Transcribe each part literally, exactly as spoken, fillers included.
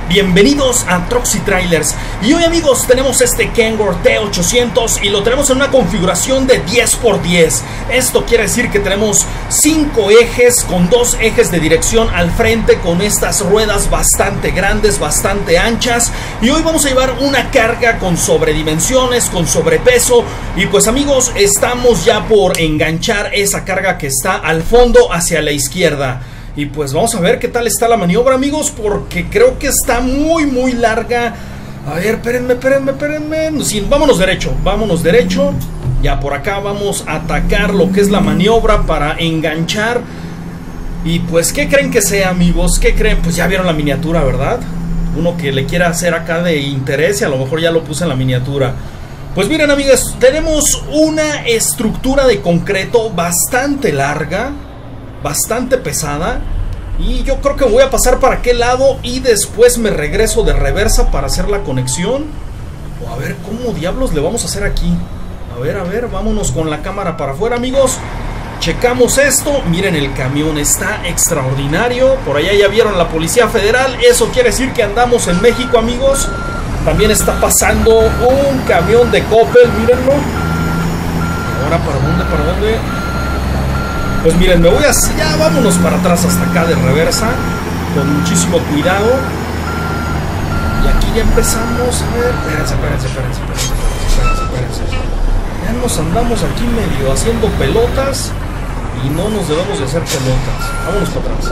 Bienvenidos a Trucks y Trailers. Y hoy, amigos, tenemos este Kenworth T ochocientos y lo tenemos en una configuración de diez por diez. Esto quiere decir que tenemos cinco ejes con dos ejes de dirección al frente, con estas ruedas bastante grandes, bastante anchas. Y hoy vamos a llevar una carga con sobredimensiones, con sobrepeso. Y pues, amigos, estamos ya por enganchar esa carga que está al fondo hacia la izquierda. Y pues vamos a ver qué tal está la maniobra, amigos, porque creo que está muy, muy larga. A ver, espérenme, espérenme, espérenme. Sí, vámonos derecho, vámonos derecho. Ya por acá vamos a atacar lo que es la maniobra para enganchar. Y pues, ¿qué creen que sea, amigos? ¿Qué creen? Pues ya vieron la miniatura, ¿verdad? Uno que le quiera hacer acá de interés y a lo mejor ya lo puse en la miniatura. Pues miren, amigos, tenemos una estructura de concreto bastante larga, bastante pesada, y yo creo que voy a pasar para aquel lado y después me regreso de reversa para hacer la conexión. O a ver cómo diablos le vamos a hacer aquí. A ver, a ver, vámonos con la cámara para afuera, amigos. Checamos esto. Miren, el camión está extraordinario. Por allá ya vieron la Policía Federal. Eso quiere decir que andamos en México, amigos. También está pasando un camión de Coppel, mírenlo. Ahora, ¿para dónde? ¿Para dónde? Pues miren, me voy a... Ya vámonos para atrás hasta acá de reversa, con muchísimo cuidado. Y aquí ya empezamos a ver... Espérense, espérense, espérense, espérense, espérense, espérense. Ya nos andamos aquí medio haciendo pelotas y no nos debemos de hacer pelotas. Vámonos para atrás.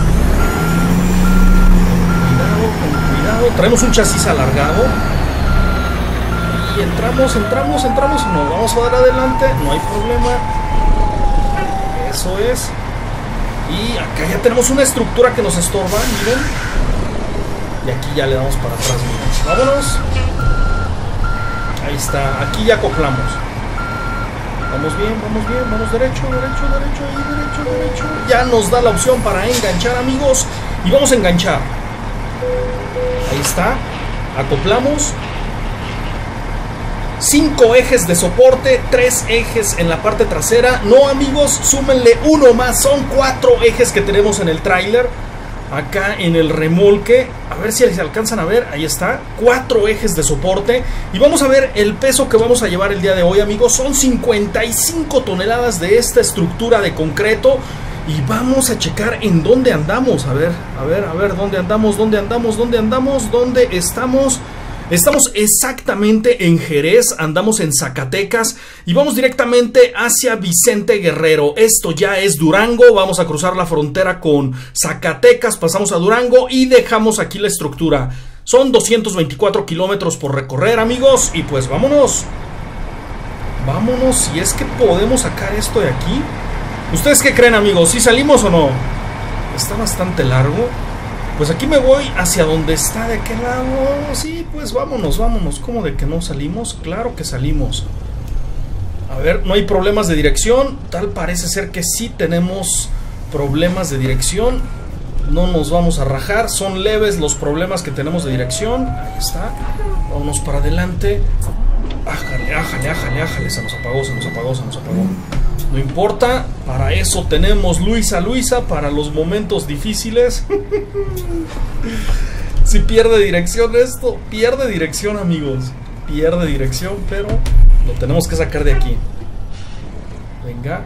Cuidado, con cuidado. Traemos un chasis alargado. Y entramos, entramos, entramos. No, vamos a dar adelante, no hay problema. Eso es. Y acá ya tenemos una estructura que nos estorba, miren. Y aquí ya le damos para atrás, miren. Vámonos. Ahí está, aquí ya acoplamos. Vamos bien, vamos bien, vamos derecho, derecho, derecho, ahí, derecho, derecho. Ya nos da la opción para enganchar, amigos. Y vamos a enganchar. Ahí está. Acoplamos. Cinco ejes de soporte, tres ejes en la parte trasera. No, amigos, súmenle uno más. Son cuatro ejes que tenemos en el tráiler. Acá en el remolque. A ver si se alcanzan a ver. Ahí está. Cuatro ejes de soporte. Y vamos a ver el peso que vamos a llevar el día de hoy, amigos. Son cincuenta y cinco toneladas de esta estructura de concreto. Y vamos a checar en dónde andamos. A ver, a ver, a ver, dónde andamos, dónde andamos, dónde andamos, dónde estamos. Estamos exactamente en Jerez, andamos en Zacatecas y vamos directamente hacia Vicente Guerrero. Esto ya es Durango, vamos a cruzar la frontera con Zacatecas, pasamos a Durango y dejamos aquí la estructura. Son doscientos veinticuatro kilómetros por recorrer, amigos, y pues vámonos. Vámonos, si es que podemos sacar esto de aquí. ¿Ustedes qué creen, amigos? ¿Sí salimos o no? Está bastante largo. Pues aquí me voy hacia donde está de aquel lado. Sí, pues vámonos, vámonos. ¿Cómo de que no salimos? Claro que salimos. A ver, no hay problemas de dirección. Tal parece ser que sí tenemos problemas de dirección. No nos vamos a rajar. Son leves los problemas que tenemos de dirección. Ahí está. Vámonos para adelante. Ájale, ájale, ájale, ájale. Se nos apagó, se nos apagó, se nos apagó. No importa, para eso tenemos Luisa Luisa, para los momentos difíciles. Si pierde dirección esto, pierde dirección, amigos. Pierde dirección, pero lo tenemos que sacar de aquí. Venga.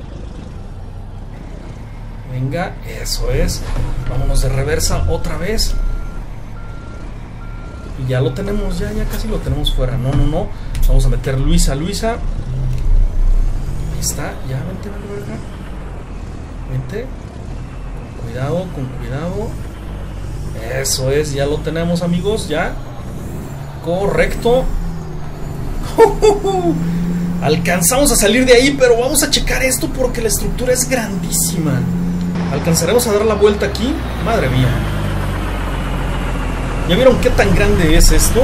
Venga, eso es. Vámonos de reversa otra vez. Y ya lo tenemos, ya, ya casi lo tenemos fuera. No, no, no. Vamos a meter Luisa Luisa. Ahí está, ya, vente, vente, vente. Vente. Con cuidado, con cuidado. Eso es, ya lo tenemos, amigos, ya. Correcto. Alcanzamos a salir de ahí, pero vamos a checar esto porque la estructura es grandísima. ¿Alcanzaremos a dar la vuelta aquí? Madre mía. ¿Ya vieron qué tan grande es esto?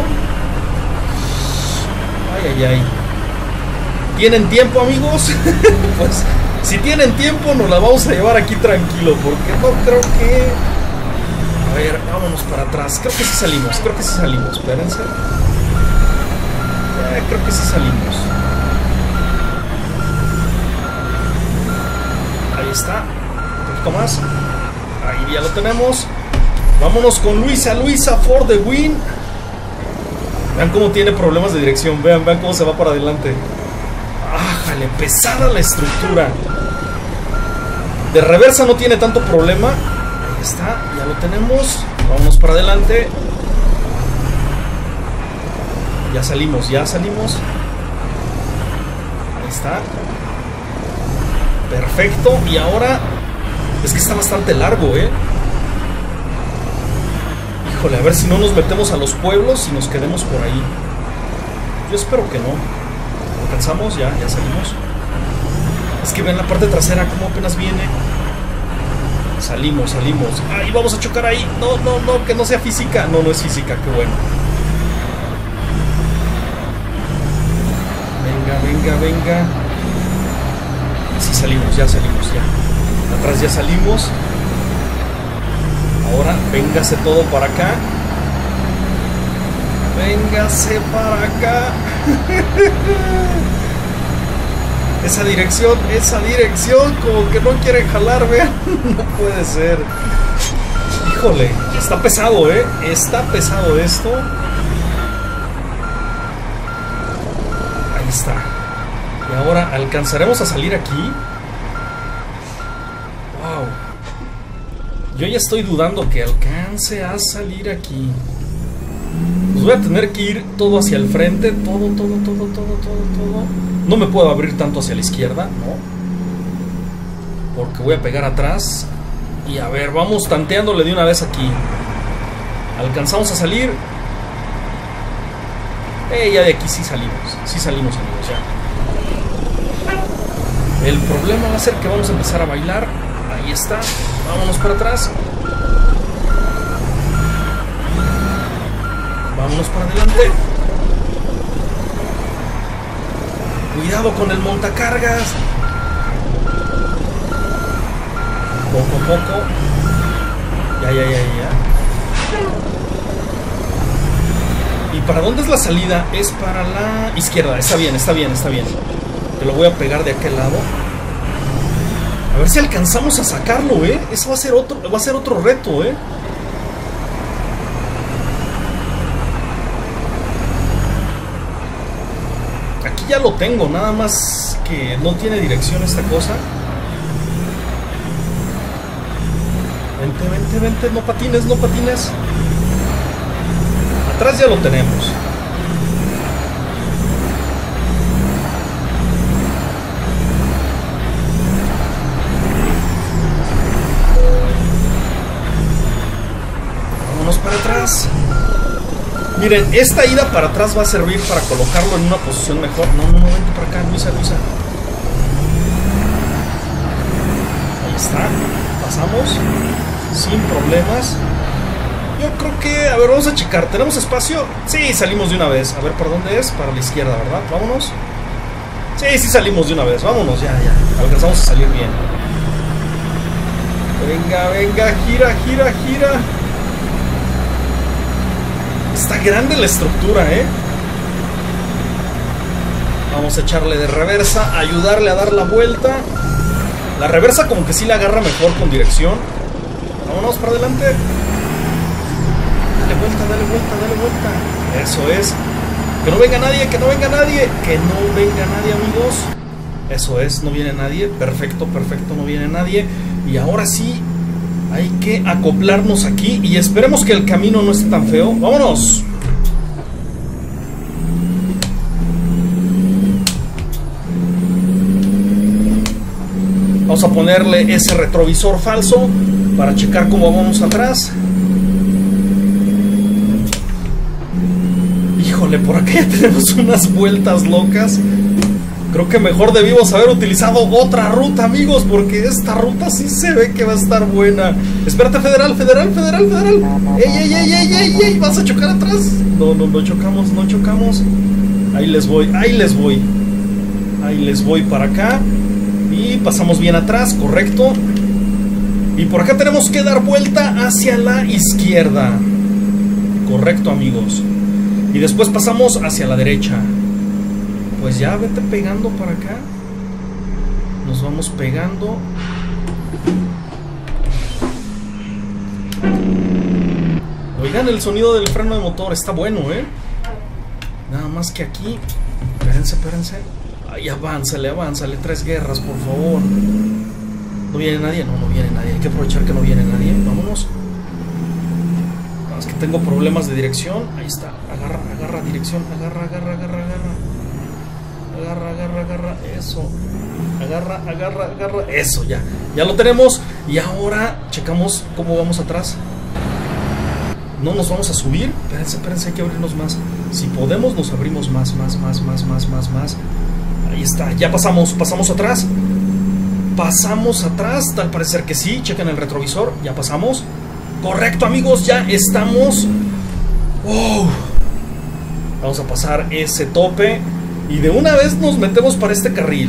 Ay, ay, ay. ¿Tienen tiempo, amigos? Pues si tienen tiempo nos la vamos a llevar aquí tranquilo, porque no creo que... A ver, vámonos para atrás. Creo que sí salimos, creo que sí salimos. Espérense. Eh, creo que sí salimos. Ahí está. Un poquito más. Ahí ya lo tenemos. Vámonos con Luisa, Luisa for the win. Vean cómo tiene problemas de dirección. Vean, vean cómo se va para adelante. ¡Ájale! Pesada la estructura. De reversa no tiene tanto problema. Ahí está, ya lo tenemos. Vámonos para adelante. Ya salimos, ya salimos. Ahí está. Perfecto. Y ahora... Es que está bastante largo, ¿eh? Híjole, a ver si no nos metemos a los pueblos y nos quedemos por ahí. Yo espero que no. ¿Alcanzamos? Ya, ya salimos. Es que ven la parte trasera como apenas viene. Salimos, salimos. ¡Ay, vamos a chocar ahí! No, no, no, que no sea física. No, no es física, qué bueno. Venga, venga, venga. Sí, salimos, ya salimos, ya. Atrás ya salimos. Ahora, véngase todo para acá. Véngase para acá. Esa dirección, esa dirección, como que no quiere jalar, vean. No puede ser. Híjole, está pesado, ¿eh? Está pesado esto. Ahí está. Y ahora, ¿alcanzaremos a salir aquí? Wow. Yo ya estoy dudando que alcance a salir aquí. Pues voy a tener que ir todo hacia el frente. Todo, todo, todo, todo, todo, todo. No me puedo abrir tanto hacia la izquierda, no. Porque voy a pegar atrás. Y a ver, vamos tanteándole de una vez aquí. Alcanzamos a salir. Eh, ya de aquí sí salimos. Sí salimos, amigos, ya. El problema va a ser que vamos a empezar a bailar. Ahí está. Vámonos para atrás. Vámonos para adelante. Cuidado con el montacargas. Poco a poco. Ya, ya, ya, ya. ¿Y para dónde es la salida? Es para la izquierda. Está bien, está bien, está bien. Te lo voy a pegar de aquel lado. A ver si alcanzamos a sacarlo, ¿eh? Eso va a ser otro, va a ser otro reto, ¿eh? Aquí ya lo tengo, nada más que no tiene dirección esta cosa. Vente, vente, vente, no patines, no patines. Atrás ya lo tenemos. Vámonos para atrás. Miren, esta ida para atrás va a servir para colocarlo en una posición mejor. No, no, no, vente para acá, Luisa, Luisa. Ahí está. Pasamos sin problemas. Yo creo que... A ver, vamos a checar. ¿Tenemos espacio? Sí, salimos de una vez. A ver, ¿para dónde es? Para la izquierda, ¿verdad? Vámonos. Sí, sí salimos de una vez. Vámonos, ya, ya. Alcanzamos a salir bien. Venga, venga, gira, gira, gira. Está grande la estructura, ¿eh? Vamos a echarle de reversa, ayudarle a dar la vuelta. La reversa como que sí la agarra mejor con dirección. Vámonos para adelante. Dale vuelta, dale vuelta, dale vuelta. Eso es. Que no venga nadie, que no venga nadie. Que no venga nadie, amigos. Eso es, no viene nadie. Perfecto, perfecto, no viene nadie. Y ahora sí, hay que acoplarnos aquí. Y esperemos que el camino no esté tan feo. ¡Vámonos! Vamos a ponerle ese retrovisor falso para checar cómo vamos atrás. Híjole, por acá ya tenemos unas vueltas locas. Creo que mejor debimos haber utilizado otra ruta, amigos, porque esta ruta sí se ve que va a estar buena. Espérate, federal, federal, federal, federal. ¡Ey, ey, ey, ey, ey, ey! ¿Vas a chocar atrás? No, no, no chocamos, no chocamos. Ahí les voy, ahí les voy. Ahí les voy para acá. Y pasamos bien atrás, correcto. Y por acá tenemos que dar vuelta hacia la izquierda. Correcto, amigos. Y después pasamos hacia la derecha. Pues ya vete pegando para acá. Nos vamos pegando. Oigan el sonido del freno de motor, está bueno, ¿eh? Nada más que aquí. Espérense, espérense. Ay, avánzale, avánzale, tres guerras, por favor. ¿No viene nadie? No, no viene nadie. Hay que aprovechar que no viene nadie. Vámonos. No, es que tengo problemas de dirección. Ahí está. Agarra, agarra dirección. Agarra, agarra, agarra, agarra. Agarra, agarra, agarra. Eso. Agarra, agarra, agarra. Eso, ya. Ya lo tenemos. Y ahora checamos cómo vamos atrás. No nos vamos a subir. Espérense, espérense, hay que abrirnos más. Si podemos, nos abrimos más, más, más, más, más, más, más. Ahí está, ya pasamos, pasamos atrás. Pasamos atrás, tal parecer que sí. Chequen el retrovisor, ya pasamos. Correcto, amigos, ya estamos. Wow. Vamos a pasar ese tope. Y de una vez nos metemos para este carril.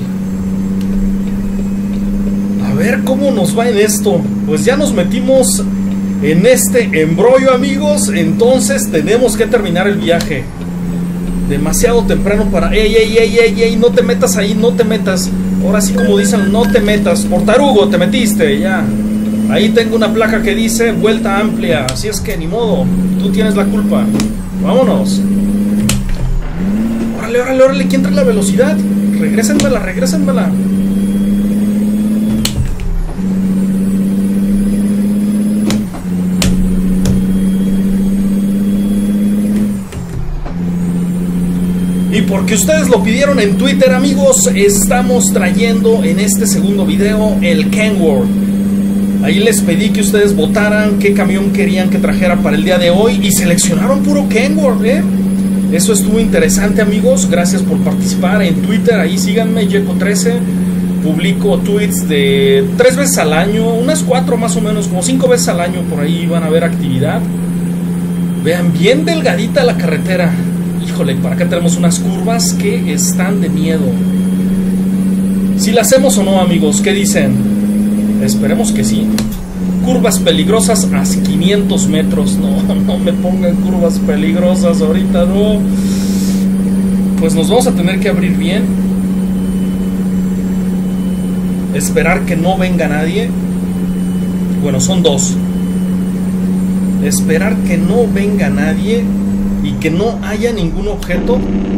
A ver cómo nos va en esto. Pues ya nos metimos en este embrollo, amigos. Entonces tenemos que terminar el viaje. Demasiado temprano para... ¡Ey, ey, ey, ey, ey! No te metas ahí, no te metas. Ahora sí, como dicen, no te metas. Por tarugo te metiste, ya. Ahí tengo una placa que dice vuelta amplia. Así es que ni modo, tú tienes la culpa. Vámonos. Órale, órale, órale, ¿quién trae la velocidad? Regrésenmela, regrésenmela. Y porque ustedes lo pidieron en Twitter, amigos, estamos trayendo en este segundo video el Kenworth. Ahí les pedí que ustedes votaran qué camión querían que trajera para el día de hoy y seleccionaron puro Kenworth, ¿eh? Eso estuvo interesante, amigos. Gracias por participar en Twitter. Ahí síganme, Yeco trece. Publico tweets de tres veces al año, unas cuatro más o menos, como cinco veces al año. Por ahí van a ver actividad. Vean, bien delgadita la carretera. Híjole, para acá tenemos unas curvas que están de miedo. ¿Si la hacemos o no, amigos? ¿Qué dicen? Esperemos que sí. Curvas peligrosas a quinientos metros. No, no me pongan curvas peligrosas ahorita, no. Pues nos vamos a tener que abrir bien. Esperar que no venga nadie. Bueno, son dos. Esperar que no venga nadie y que no haya ningún objeto.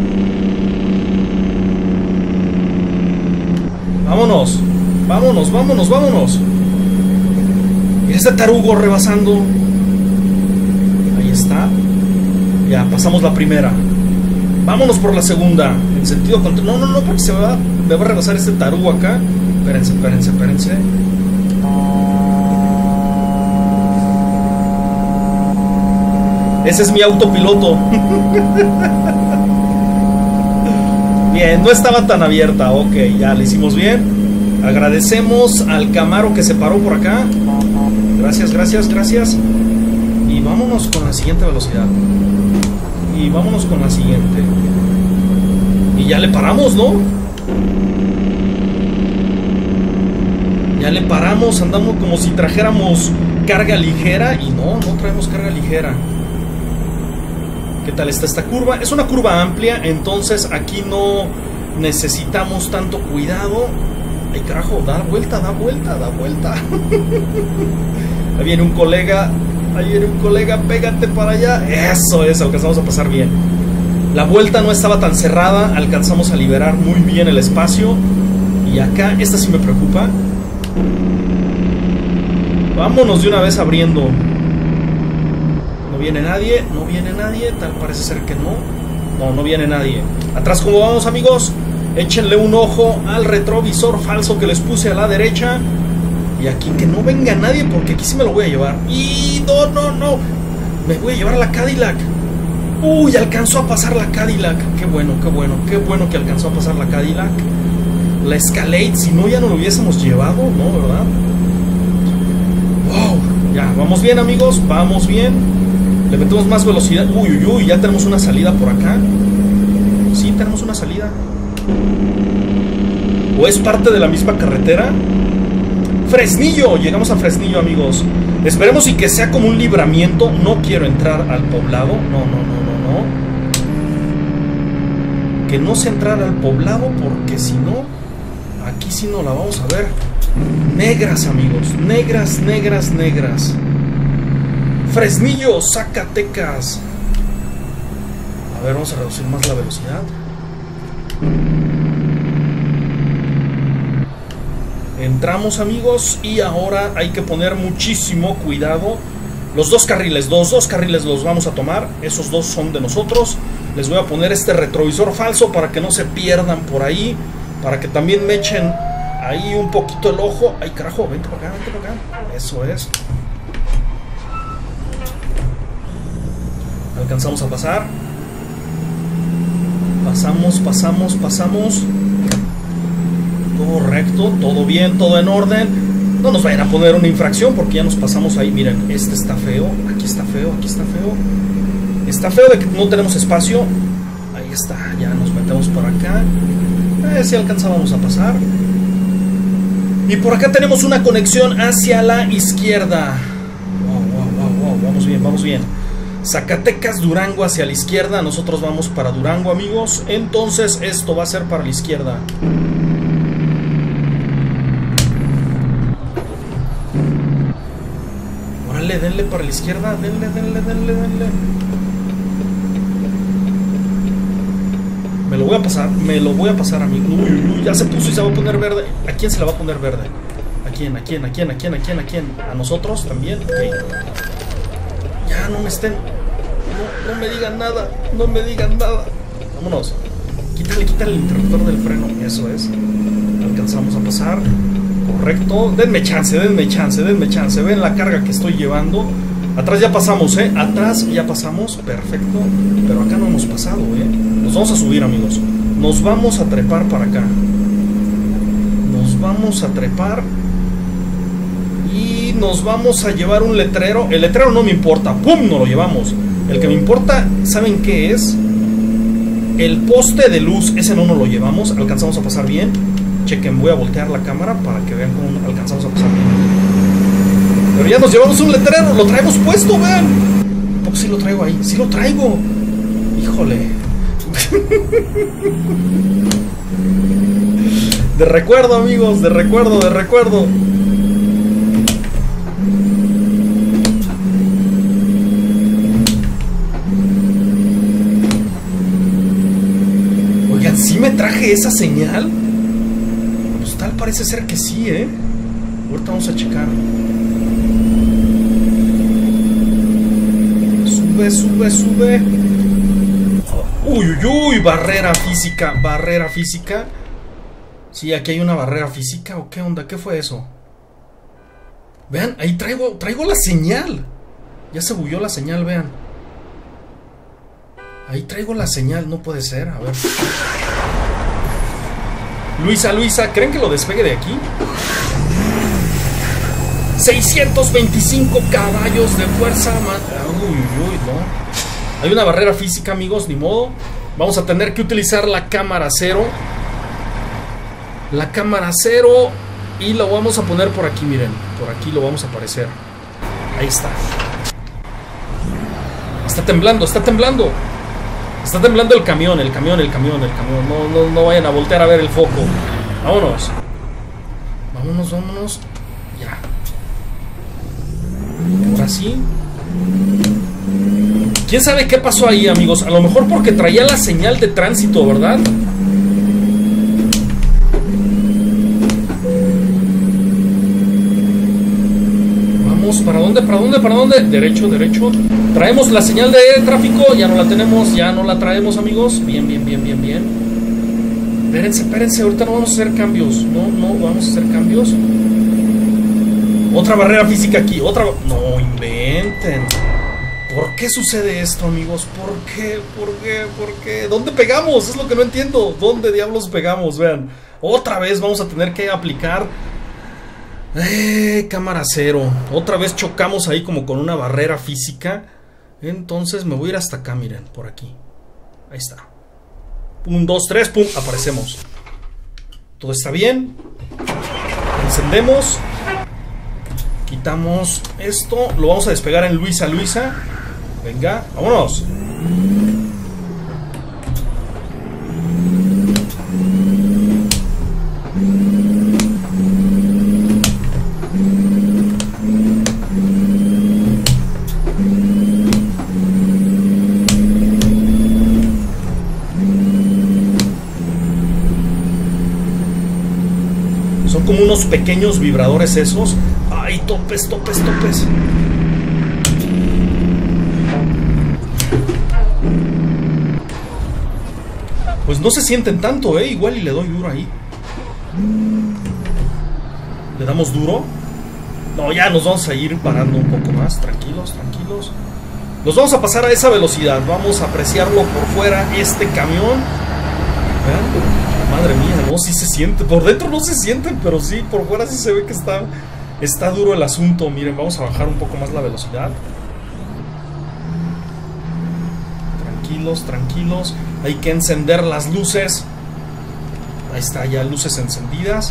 Vámonos, vámonos, vámonos, vámonos. Y este tarugo rebasando. Ahí está. Ya, pasamos la primera. Vámonos por la segunda. En sentido contrario. No, no, no, porque se me va, me va a rebasar este tarugo acá. Espérense, espérense, espérense. Ese es mi autopiloto. Bien, no estaba tan abierta. Ok, ya le hicimos bien. Agradecemos al Camaro que se paró por acá. Gracias, gracias, gracias. Y vámonos con la siguiente velocidad. Y vámonos con la siguiente. Y ya le paramos, ¿no? Ya le paramos. Andamos como si trajéramos carga ligera. Y no, no traemos carga ligera. ¿Qué tal está esta curva? Es una curva amplia, entonces aquí no necesitamos tanto cuidado. Ay, carajo, da vuelta, da vuelta, da vuelta. Ahí viene un colega, ahí viene un colega, pégate para allá. Eso es, alcanzamos a pasar bien. La vuelta no estaba tan cerrada, alcanzamos a liberar muy bien el espacio. Y acá, esta sí me preocupa. Vámonos de una vez abriendo. No viene nadie, no viene nadie, tal parece ser que no. No, no viene nadie. Atrás, ¿cómo vamos, amigos? Échenle un ojo al retrovisor falso que les puse a la derecha. Y aquí que no venga nadie, porque aquí sí me lo voy a llevar. Y no, no, no. Me voy a llevar a la Cadillac. Uy, alcanzó a pasar la Cadillac. Qué bueno, qué bueno, qué bueno que alcanzó a pasar la Cadillac. La Escalade, si no ya no lo hubiésemos llevado, ¿no? ¿Verdad? Wow, ya, vamos bien, amigos, vamos bien. Le metemos más velocidad. Uy, uy, uy, ya tenemos una salida por acá. Sí, tenemos una salida. ¿O es parte de la misma carretera? Fresnillo, llegamos a Fresnillo, amigos. Esperemos y que sea como un libramiento. No quiero entrar al poblado. No, no, no, no, no. Que no se entrar al poblado, porque si no, aquí sí no la vamos a ver. Negras, amigos. Negras, negras, negras. Fresnillo, Zacatecas. A ver, vamos a reducir más la velocidad. Entramos, amigos, y ahora hay que poner muchísimo cuidado. Los dos carriles, los dos carriles los vamos a tomar. Esos dos son de nosotros. Les voy a poner este retrovisor falso para que no se pierdan por ahí, para que también me echen ahí un poquito el ojo. Ay, carajo, vente para acá, vente para acá. Eso es. Alcanzamos a pasar. Pasamos, pasamos, pasamos. Correcto, todo bien, todo en orden. No nos vayan a poner una infracción porque ya nos pasamos ahí. Miren, este está feo, aquí está feo, aquí está feo. Está feo de que no tenemos espacio. Ahí está, ya nos metemos por acá. Eh, si alcanzábamos a pasar. Y por acá tenemos una conexión hacia la izquierda. Wow, wow, wow, wow, vamos bien, vamos bien. Zacatecas, Durango hacia la izquierda. Nosotros vamos para Durango, amigos. Entonces esto va a ser para la izquierda. Órale, denle para la izquierda. Denle, denle, denle, denle. Me lo voy a pasar, me lo voy a pasar, amigo. Uy, uy, uy, ya se puso y se va a poner verde. ¿A quién se la va a poner verde? ¿A quién? ¿A quién? ¿A quién? ¿A quién? ¿A quién? ¿A quién? ¿A nosotros también? Okay. Ya no me estén... No, no me digan nada. No me digan nada. Vámonos. Quítale, quítale el interruptor del freno. Eso es. Alcanzamos a pasar. Correcto. Denme chance, denme chance, denme chance. Ven la carga que estoy llevando. Atrás ya pasamos, ¿eh? Atrás ya pasamos. Perfecto. Pero acá no hemos pasado, ¿eh? Nos vamos a subir, amigos. Nos vamos a trepar para acá. Nos vamos a trepar. Y nos vamos a llevar un letrero. El letrero no me importa. ¡Pum! Nos lo llevamos. El que me importa, ¿saben qué es? El poste de luz. Ese no nos lo llevamos. Alcanzamos a pasar bien. Chequen, voy a voltear la cámara para que vean cómo alcanzamos a pasar bien. Pero ya nos llevamos un letrero. Lo traemos puesto, vean. ¿Por qué sí lo traigo ahí? Sí lo traigo. Híjole. De recuerdo, amigos. De recuerdo, de recuerdo. Oigan, ¿sí me traje esa señal? Pues tal parece ser que sí, ¿eh? Ahorita vamos a checar. Sube, sube, sube. Uy, uy, uy, barrera física, barrera física. Sí, aquí hay una barrera física. ¿O qué onda? ¿Qué fue eso? Vean, ahí traigo, traigo la señal. Ya se bugueó la señal, vean. Ahí traigo la señal, no puede ser, a ver. Luisa, Luisa, ¿creen que lo despegue de aquí? seiscientos veinticinco caballos de fuerza. Uy, uy, uy, no. Hay una barrera física, amigos, ni modo. Vamos a tener que utilizar la cámara cero. La cámara cero. Y lo vamos a poner por aquí, miren. Por aquí lo vamos a aparecer. Ahí está. Está temblando, está temblando. Está temblando el camión, el camión, el camión, el camión. No, no, no vayan a voltear a ver el foco. Vámonos. Vámonos, vámonos. Ya. Ahora sí. ¿Quién sabe qué pasó ahí, amigos? A lo mejor porque traía la señal de tránsito, ¿verdad? Vamos, ¿para dónde? ¿Para dónde? ¿Para dónde? Derecho, derecho. Traemos la señal de tráfico. Ya no la tenemos, ya no la traemos, amigos. Bien, bien, bien, bien, bien. Espérense, espérense. Ahorita no vamos a hacer cambios. No, no vamos a hacer cambios. Otra barrera física aquí. Otra... No inventen. ¿Por qué sucede esto, amigos? ¿Por qué? ¿Por qué? ¿Por qué? ¿Dónde pegamos? Es lo que no entiendo. ¿Dónde diablos pegamos? Vean. Otra vez vamos a tener que aplicar eh, cámara cero. Otra vez chocamos ahí como con una barrera física. Entonces me voy a ir hasta acá, miren. Por aquí. Ahí está. Un, dos, tres, pum. Aparecemos. Todo está bien. Encendemos. Quitamos esto. Lo vamos a despegar en Luisa, Luisa. Venga, vámonos. como unos pequeños vibradores esos. Ay, topes, topes, topes. Pues no se sienten tanto, eh. Igual y le doy duro ahí. ¿Le damos duro? No, ya nos vamos a ir parando un poco más. Tranquilos, tranquilos. Nos vamos a pasar a esa velocidad. Vamos a apreciarlo por fuera, este camión. ¿Vean? Madre mía, no, sí se siente. Por dentro no se sienten, pero sí, por fuera sí se ve que está, está duro el asunto. Miren, vamos a bajar un poco más la velocidad. Tranquilos, tranquilos. Hay que encender las luces. Ahí está, ya luces encendidas.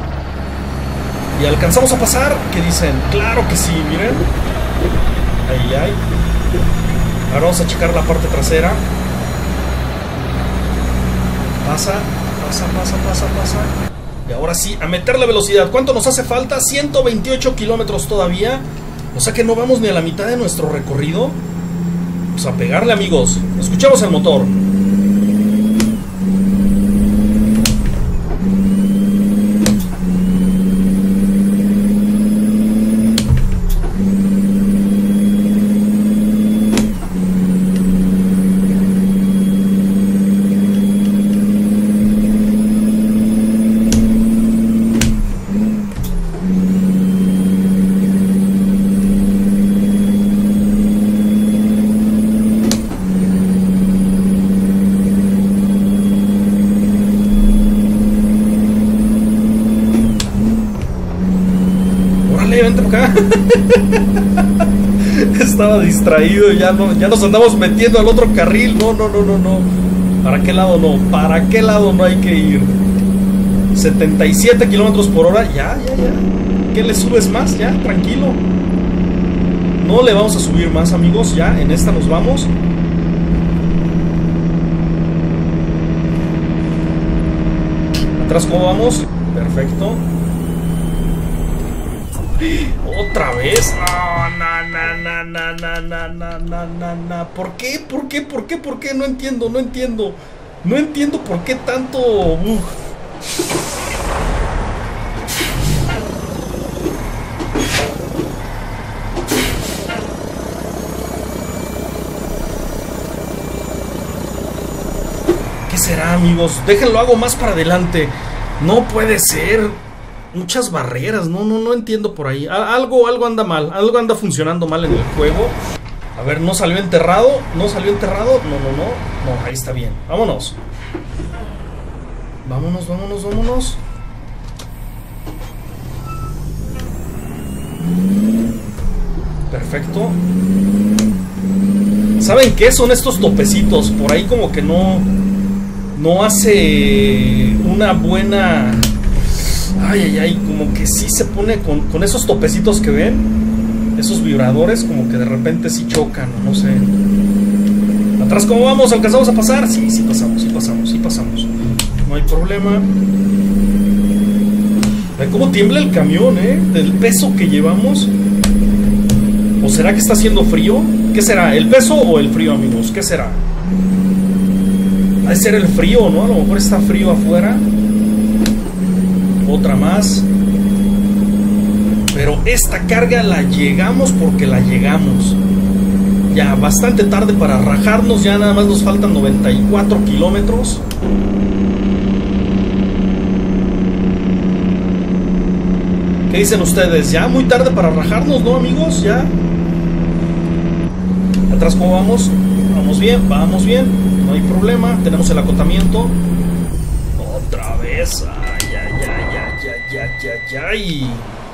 Y alcanzamos a pasar. ¿Qué dicen? Claro que sí, miren. Ahí hay. Ahora vamos a checar la parte trasera. Pasa, pasa, pasa, pasa, pasa. Y ahora sí, a meter la velocidad. ¿Cuánto nos hace falta? ciento veintiocho kilómetros todavía. O sea que no vamos ni a la mitad de nuestro recorrido. Pues a pegarle, amigos. Escuchamos el motor. Vente por acá. Estaba distraído, ya no, ya nos andamos metiendo al otro carril. No, no, no, no, no. ¿Para qué lado no? ¿Para qué lado no hay que ir? setenta y siete kilómetros por hora. Ya, ya, ya. ¿Qué le subes más? Ya, tranquilo. No le vamos a subir más, amigos. Ya, en esta nos vamos. Atrás, ¿cómo vamos? Perfecto. ¿Otra vez? Oh, na, na, na, na, na, na, na, na, na, na. ¿Por qué? ¿Por qué? ¿Por qué? ¿Por qué? No entiendo, no entiendo. No entiendo por qué tanto... Uf. ¿Qué será, amigos? Déjenlo, hago más para adelante. No puede ser. Muchas barreras, no, no, no entiendo por ahí. Algo, algo anda mal, algo anda funcionando mal en el juego. A ver, ¿no salió enterrado? ¿No salió enterrado? No, no, no. No, ahí está bien. Vámonos. Vámonos, vámonos, vámonos. Perfecto. ¿Saben qué son estos topecitos? Por ahí como que no... No hace una buena... Ay, ay, ay, como que sí se pone con, con esos topecitos que ven. Esos vibradores como que de repente sí chocan, no sé. Atrás, ¿cómo vamos? ¿Alcanzamos a pasar? Sí, sí pasamos, sí pasamos, sí pasamos. No hay problema. Ven cómo tiembla el camión, ¿eh? Del peso que llevamos. ¿O será que está haciendo frío? ¿Qué será? ¿El peso o el frío, amigos? ¿Qué será? Ha de ser el frío, ¿no? A lo mejor está frío afuera. Otra más. Pero esta carga la llegamos porque la llegamos. Ya bastante tarde para rajarnos. Ya nada más nos faltan noventa y cuatro kilómetros. ¿Qué dicen ustedes? Ya muy tarde para rajarnos, ¿no, amigos? Ya. Atrás, ¿cómo vamos? Vamos bien, vamos bien. No hay problema. Tenemos el acotamiento. Otra vez. Ya, ya, ya, y...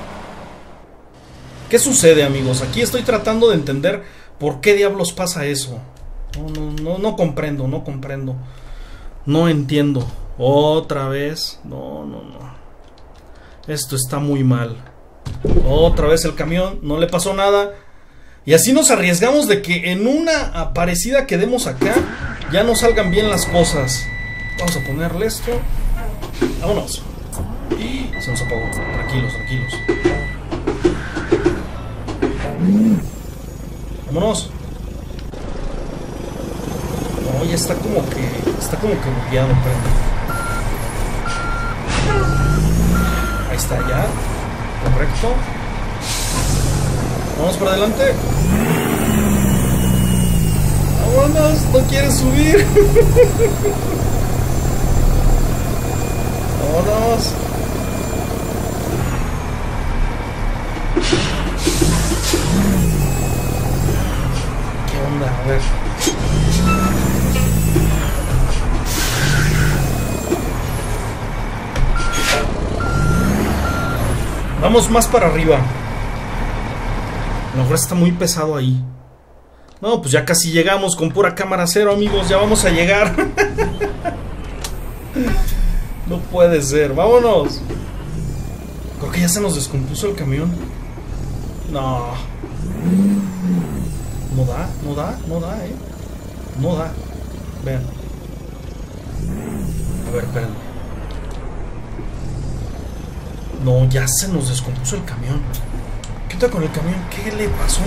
¿Qué sucede, amigos? Aquí estoy tratando de entender por qué diablos pasa eso. No, no, no, no comprendo, no comprendo. No entiendo. Otra vez. No, no, no. Esto está muy mal. Otra vez el camión. No le pasó nada. Y así nos arriesgamos de que en una parecida que demos acá ya no salgan bien las cosas. Vamos a ponerle esto. Vámonos. Se nos apagó. Tranquilos, tranquilos. Vámonos. No, ya está como que... Está como que bugueado, pero... Ahí está ya. Correcto. Vamos para adelante. Vámonos, no quieres subir. Vámonos. ¿Qué onda? A ver. Vamos más para arriba. A lo mejor está muy pesado ahí. No, pues ya casi llegamos con pura cámara cero, amigos. Ya vamos a llegar. No puede ser. Vámonos. Creo que ya se nos descompuso el camión. No. No da, no da, no da, eh. No da. Vean. A ver, esperen. No, ya se nos descompuso el camión. ¿Qué onda con el camión? ¿Qué le pasó?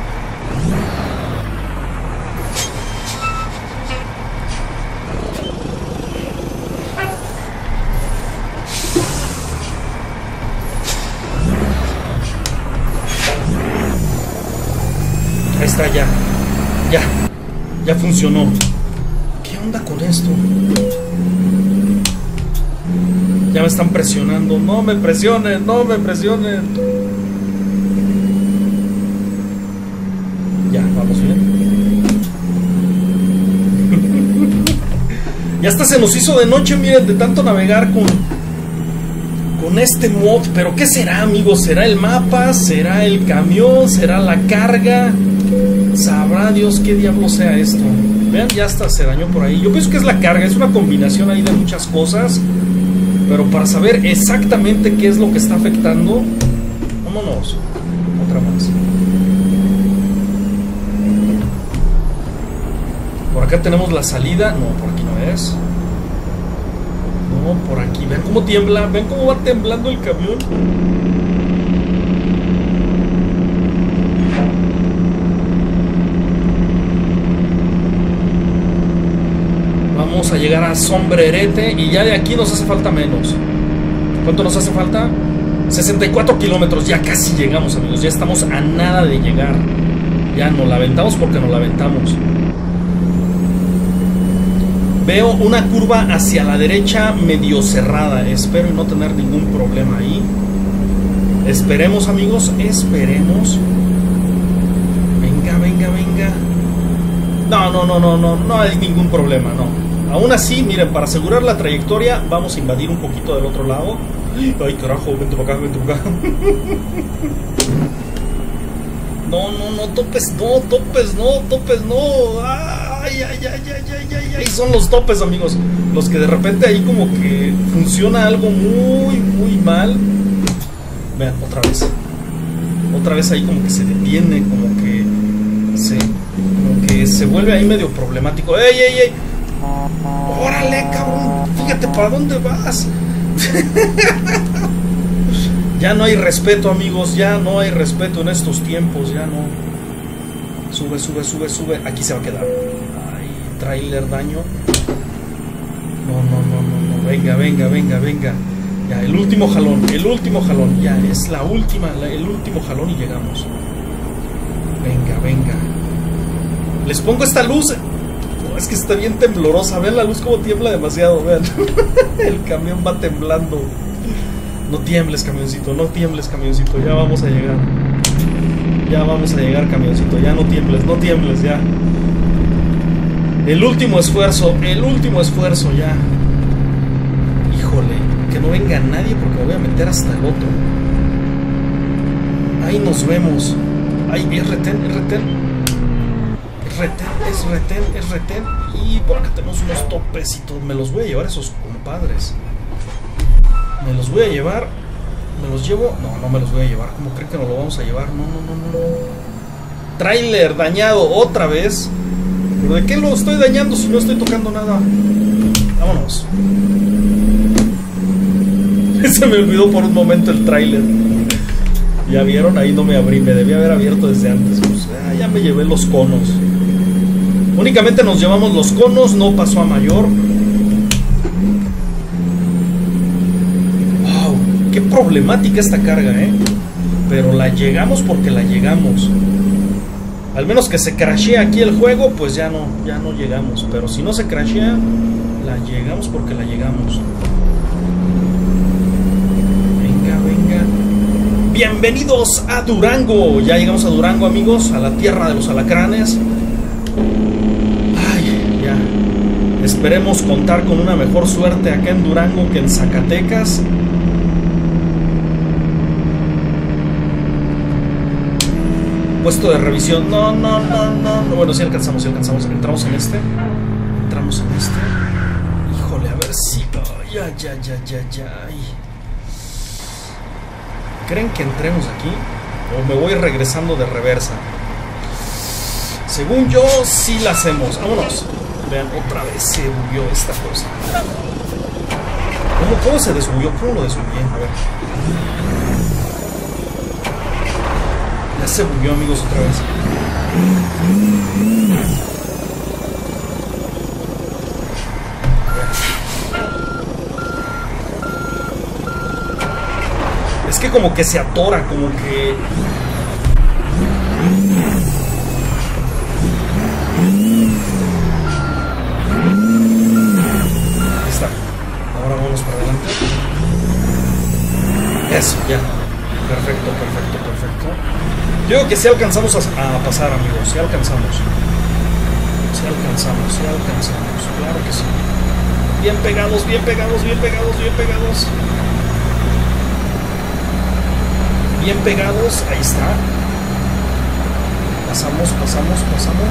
Ahí está, ya. Ya. Ya funcionó. ¿Qué onda con esto? Ya me están presionando. No me presionen, no me presionen. Ya, vamos bien. Ya hasta se nos hizo de noche, miren, de tanto navegar con Con este mod. Pero ¿qué será, amigos? ¿Será el mapa? ¿Será el camión? ¿Será la carga? Sabrá Dios qué diablo sea esto. Vean, ya hasta se dañó por ahí. Yo pienso que es la carga, es una combinación ahí de muchas cosas. Pero para saber exactamente qué es lo que está afectando, vámonos. Otra más. Por acá tenemos la salida. No, por aquí no es. No, por aquí. Ven cómo tiembla. Ven cómo va temblando el camión. Vamos a llegar a Sombrerete y ya de aquí nos hace falta menos. ¿Cuánto nos hace falta? sesenta y cuatro kilómetros. Ya casi llegamos, amigos. Ya estamos a nada de llegar. Ya nos la aventamos porque nos la aventamos. Veo una curva hacia la derecha medio cerrada. Espero no tener ningún problema ahí. Esperemos, amigos. Esperemos. Venga, venga, venga. No, no, no, no, no. No hay ningún problema, no. Aún así, miren, para asegurar la trayectoria vamos a invadir un poquito del otro lado. Ay, carajo, vente para acá, vente para acá. No, no, no, topes, no, topes, no, topes, no. Ay, ay, ay, ay, ay, ay, ay. Son los topes, amigos. Los que de repente ahí como que funciona algo muy, muy mal. Vean, otra vez. Otra vez ahí como que se detiene, como que se, como que se vuelve ahí medio problemático. ¡Ey, ey, ey! ¡Órale, cabrón! Fíjate para dónde vas. Ya no hay respeto, amigos. Ya no hay respeto en estos tiempos. Ya no. Sube, sube, sube, sube. Aquí se va a quedar. Ay, trailer daño. No, no, no, no, no. Venga, venga, venga, venga. Ya, el último jalón. El último jalón. Ya, es la última. La, el último jalón y llegamos. Venga, venga. Les pongo esta luz. Es que está bien temblorosa. Vean la luz como tiembla demasiado. Vean. El camión va temblando. No tiembles, camioncito. No tiembles, camioncito. Ya vamos a llegar. Ya vamos a llegar, camioncito. Ya no tiembles, no tiembles, ya. El último esfuerzo. El último esfuerzo, ya. Híjole. Que no venga nadie porque me voy a meter hasta el otro. Ahí nos vemos. Ay, es retén, es retén. Retén, es retén, es retén. Y por acá tenemos unos topecitos. Me los voy a llevar esos compadres. Me los voy a llevar. ¿Me los llevo? No, no me los voy a llevar. ¿Cómo creen que nos lo vamos a llevar? No, no, no, no, no. Tráiler dañado otra vez. ¿Pero de qué lo estoy dañando si no estoy tocando nada? Vámonos. Se me olvidó por un momento el tráiler. ¿Ya vieron? Ahí no me abrí. Me debía haber abierto desde antes. Pues, ah, ya me llevé los conos. Únicamente nos llevamos los conos. No pasó a mayor. Wow. ¿Qué problemática esta carga, ¿eh? Pero la llegamos porque la llegamos. Al menos que se crashee aquí el juego, pues ya no, ya no llegamos. Pero si no se crashea, la llegamos porque la llegamos. Venga, venga. Bienvenidos a Durango. Ya llegamos a Durango, amigos, a la tierra de los alacranes. Ay, ya. Esperemos contar con una mejor suerte acá en Durango que en Zacatecas. Puesto de revisión. No, no, no, no. Bueno, sí alcanzamos, sí alcanzamos. Entramos en este. Entramos en este. Híjole, a ver si. Oh, ya, ya, ya, ya, ya. ¿Creen que entremos aquí? ¿O me voy regresando de reversa? Según yo, sí la hacemos. Vámonos. Vean, otra vez se bugueó esta cosa. ¿Cómo, cómo se desbugueó? ¿Cómo lo desbugueé? A ver. Ya se bugueó, amigos, otra vez. Es que como que se atora, como que... Ahí está. Ahora vamos para adelante. Eso, ya. Perfecto, perfecto, perfecto. Yo creo que sí alcanzamos a, a pasar, amigos. Sí alcanzamos. Sí alcanzamos, sí alcanzamos. Claro que sí. Bien pegados, bien pegados, bien pegados, bien pegados. Bien pegados. Ahí está. Pasamos, pasamos, pasamos.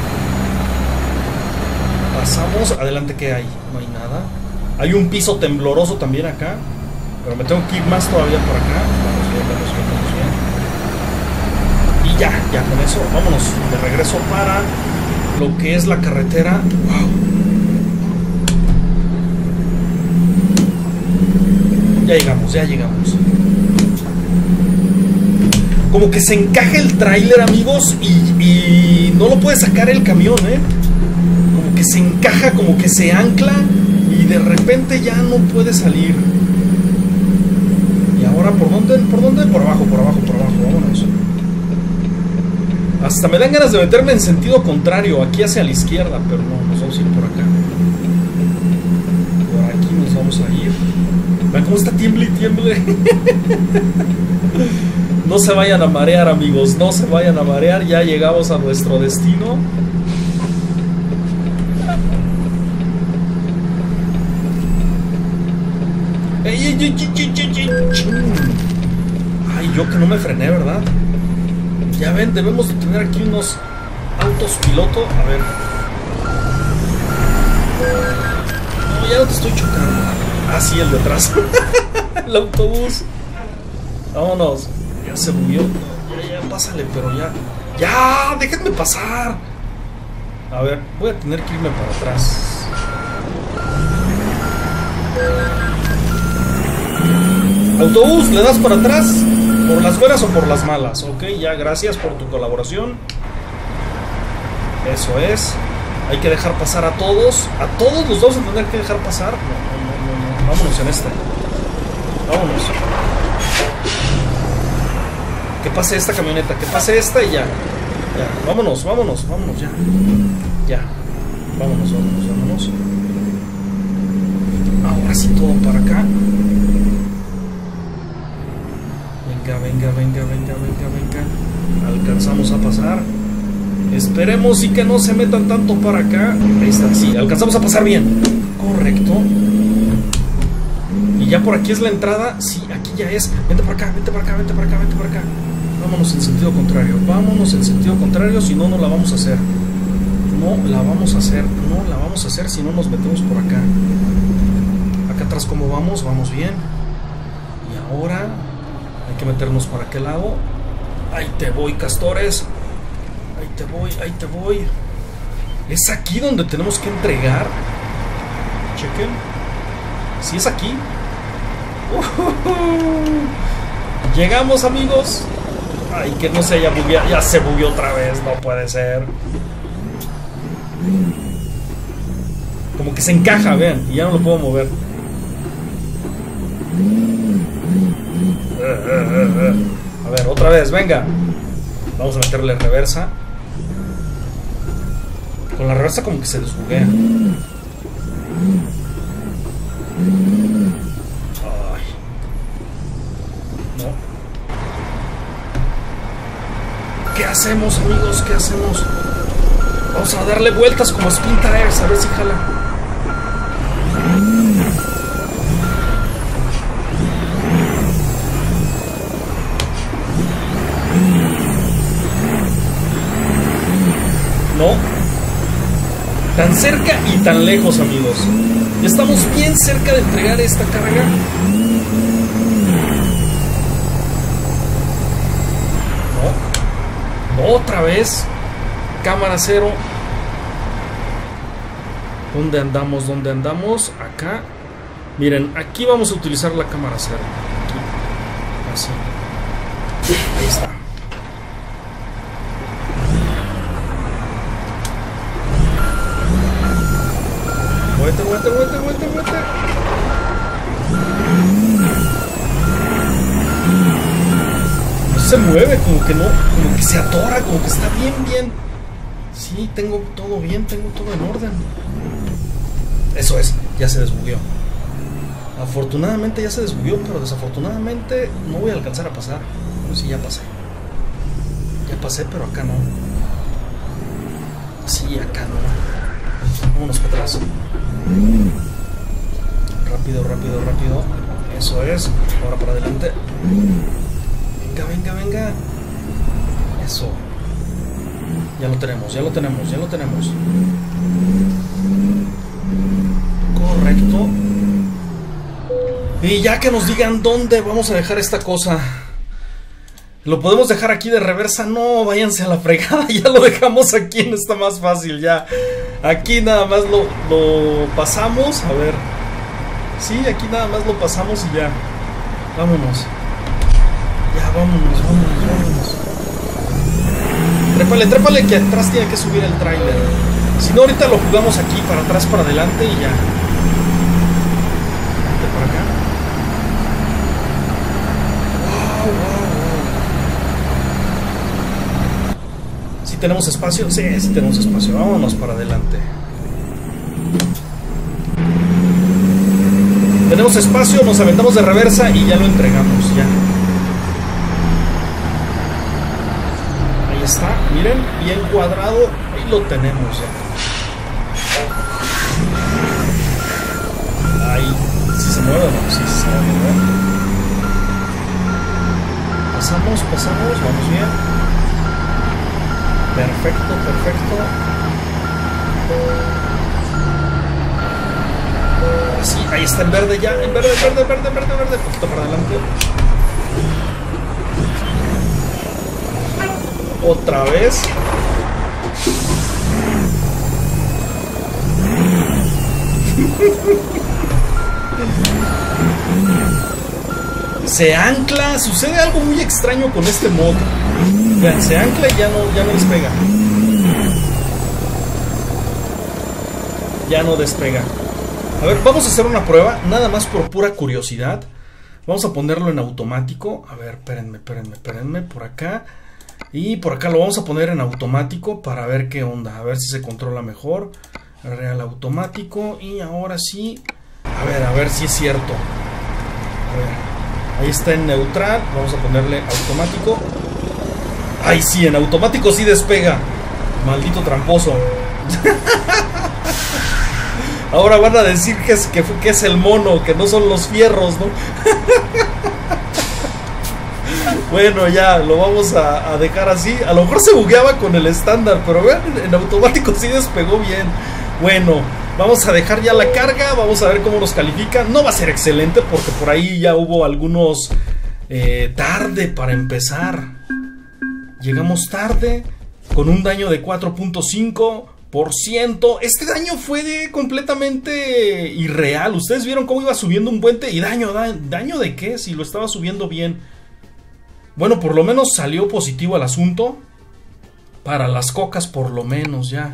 Pasamos. Adelante, ¿qué hay? No hay nada. Hay un piso tembloroso también acá. Pero me tengo que ir más todavía por acá. Vamos bien, vamos bien, vamos bien. Y ya, ya con eso, vámonos de regreso para lo que es la carretera. Wow. Ya llegamos, ya llegamos. Como que se encaja el tráiler, amigos, y, y no lo puede sacar el camión, ¿eh? Como que se encaja, como que se ancla y de repente ya no puede salir. Ahora, ¿por dónde? ¿Por dónde? Por abajo, por abajo, por abajo, vámonos. Hasta me dan ganas de meterme en sentido contrario, aquí hacia la izquierda, pero no, nos vamos a ir por acá. Por aquí nos vamos a ir. Vean cómo está tiemble y tiemble. No se vayan a marear, amigos, no se vayan a marear, ya llegamos a nuestro destino. Ey, ey, ey, ey, ey, ey. Ay, yo que no me frené, ¿verdad? Ya ven, debemos de tener aquí unos autos piloto. A ver. No, ya no te estoy chocando. Ah, sí, el de atrás. El autobús. Vámonos. Ya se bugueó. Ya, ya, pásale, pero ya. ¡Ya! ¡Déjenme pasar! A ver, voy a tener que irme para atrás. Autobús, ¿le das para atrás? ¿Por las buenas o por las malas? Ok, ya, gracias por tu colaboración. Eso es. Hay que dejar pasar a todos. A todos los vamos a tener que dejar pasar. No, no, no, no. Vámonos en esta. Vámonos. Que pase esta camioneta, que pase esta y ya. Ya, vámonos, vámonos, vámonos, ya. Ya. Vámonos, vámonos, vámonos. Ahora sí todo para acá. Venga, venga, venga, venga, venga, venga. Alcanzamos a pasar. Esperemos y que no se metan tanto para acá. Ahí está, sí, alcanzamos a pasar bien. Correcto. Y ya por aquí es la entrada. Sí, aquí ya es. Vente para acá, vente para acá, vente para acá, vente para acá. Vámonos en sentido contrario. Vámonos en sentido contrario, si no, no la vamos a hacer. No la vamos a hacer. No la vamos a hacer si no nos metemos por acá. Acá atrás, ¿cómo vamos? Vamos bien. Y ahora hay que meternos para aquel lado. Ahí te voy, castores. Ahí te voy, ahí te voy. Es aquí donde tenemos que entregar. Chequen. Si es aquí. Uh-huh. Llegamos, amigos. Ay, que no se haya bugueado. Ya se bugueó otra vez. No puede ser. Como que se encaja, vean. Y ya no lo puedo mover. A ver, otra vez, venga. Vamos a meterle reversa. Con la reversa como que se desbuguea. Ay. No. ¿Qué hacemos, amigos? ¿Qué hacemos? Vamos a darle vueltas como Spin Tires, a ver si jala. No. Tan cerca y tan lejos, amigos. Estamos bien cerca de entregar esta carga. No. Otra vez. Cámara cero. ¿Dónde andamos? ¿Dónde andamos? Acá. Miren, aquí vamos a utilizar la cámara cero. Aquí. Así. Ahí está. Muévete, muévete, muévete, muévete, muévete. No se mueve, como que no, como que se atora, como que está bien, bien. Sí, tengo todo bien, tengo todo en orden. Eso es, ya se desbugueó. Afortunadamente ya se desbugueó, pero desafortunadamente no voy a alcanzar a pasar. Pues sí, ya pasé. Ya pasé, pero acá no. Sí, acá no. Vámonos para atrás. Rápido, rápido, rápido. Eso es. Ahora para adelante. Venga, venga, venga. Eso. Ya lo tenemos, ya lo tenemos, ya lo tenemos. Correcto. Y ya que nos digan dónde vamos a dejar esta cosa. ¿Lo podemos dejar aquí de reversa? No, váyanse a la fregada. Ya lo dejamos aquí, no está más fácil ya. Aquí nada más lo, lo pasamos. A ver. Sí, aquí nada más lo pasamos y ya. Vámonos. Ya, vámonos, vámonos, vámonos. Trépale, trépale, que atrás tiene que subir el tráiler. Si no, ahorita lo jugamos aquí, para atrás, para adelante y ya. De por acá. Wow, wow, wow. ¿Sí tenemos espacio? Sí, sí tenemos espacio. Vámonos para adelante. Tenemos espacio, nos aventamos de reversa y ya lo entregamos, ya. Ahí está, miren, bien cuadrado, ahí lo tenemos ya. Ahí, si se mueve o no, sí, sí se mueve. Pasamos, pasamos, vamos bien. Perfecto, perfecto. Sí, ahí está el verde ya, el verde, verde, verde, verde, verde, un poquito para adelante. Otra vez. Se ancla, sucede algo muy extraño con este mod. Vean, se ancla y ya no, ya no despega. Ya no despega. A ver, vamos a hacer una prueba, nada más por pura curiosidad. Vamos a ponerlo en automático. A ver, espérenme, espérenme, espérenme, por acá. Y por acá lo vamos a poner en automático para ver qué onda. A ver si se controla mejor. Real automático. Y ahora sí. A ver, a ver si es cierto. A ver, ahí está en neutral. Vamos a ponerle automático. Ay, sí, en automático sí despega. Maldito tramposo. Ahora van a decir que es, que, que es el mono, que no son los fierros, ¿no? Bueno, ya, lo vamos a, a dejar así. A lo mejor se bugueaba con el estándar, pero vean, en automático sí despegó bien. Bueno, vamos a dejar ya la carga, vamos a ver cómo nos califica. No va a ser excelente porque por ahí ya hubo algunos eh, tarde para empezar. Llegamos tarde, con un daño de cuatro punto cinco por ciento. Este daño fue de completamente irreal. Ustedes vieron cómo iba subiendo un puente y daño, da, ¿daño de qué? Si lo estaba subiendo bien. Bueno, por lo menos salió positivo el asunto. Para las cocas por lo menos ya.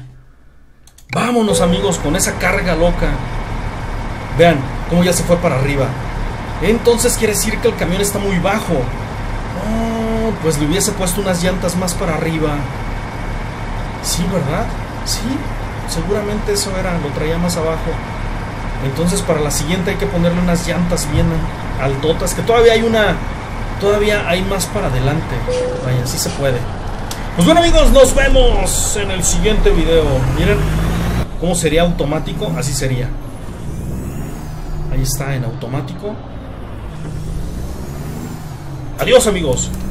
Vámonos, amigos, con esa carga loca. Vean cómo ya se fue para arriba. Entonces quiere decir que el camión está muy bajo. Oh, pues le hubiese puesto unas llantas más para arriba. Sí, ¿verdad? Sí, seguramente eso era, lo traía más abajo. Entonces para la siguiente hay que ponerle unas llantas bien altotas, que todavía hay una, todavía hay más para adelante. Vaya, así se puede. Pues bueno, amigos, nos vemos en el siguiente video. Miren cómo sería automático, así sería. Ahí está en automático. Adiós, amigos.